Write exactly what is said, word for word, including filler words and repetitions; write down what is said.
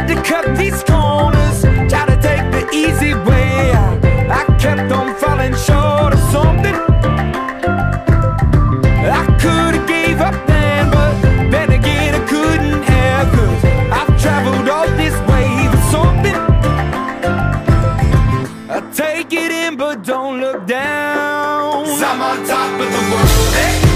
Had to cut these corners, try to take the easy way out. I kept on falling short of something. I could've gave up then, but then again I couldn't have, 'cause I've traveled all this way for something. I take it in but don't look down, 'cause I'm on top of the world. Hey.